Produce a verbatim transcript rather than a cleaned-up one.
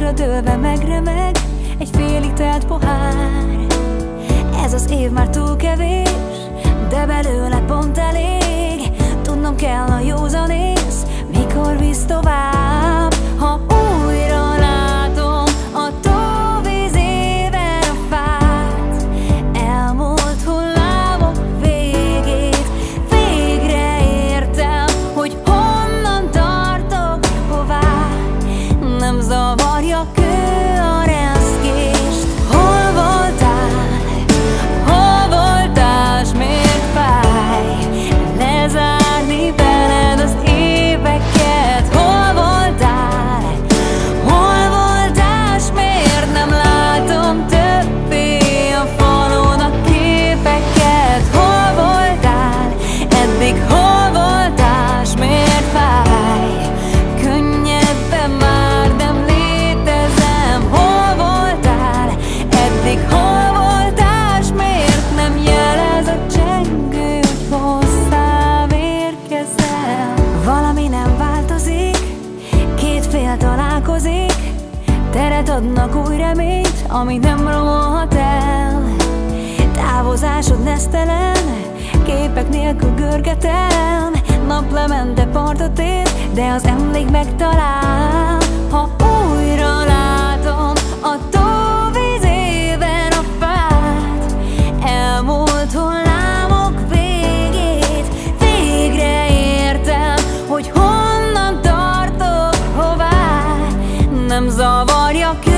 Padlóra dőlve megremeg egy félig telt pohár. Ez az év már túl kevés, de belőle pont elég. Tudnom kell a józanész, mikor visz tovább. Ha újra látom a tóvízében a fát, elmúlt hullámok végét, végre értem, hogy honnan tartok, hová. Nem zavarja kő a reszkést. Hol voltál, hol voltál, s miért fáj lezárni veled az éveket? Hol voltál, hol voltál, s miért nem látom többé a falon a képeket? Hol voltál, eddig hol voltál, s miért fáj? Könnyebben már nem létezem. Hol voltál, eddig hol voltál, s miért nem jelez a csengő, hogy hozzám érkezel? Valami nem változik, két fél találkozik, teret adnak új reményt, ami nem romolhat el. Távozásod nesztelen, képek nélkül görgetem. Naplemente partot ér, de az emlék megtalál. Ha újra látom a tóvízében a fát, elmúlt hullámok végét, végre értem, hogy honnan tartok, hová. Nem zavarja kő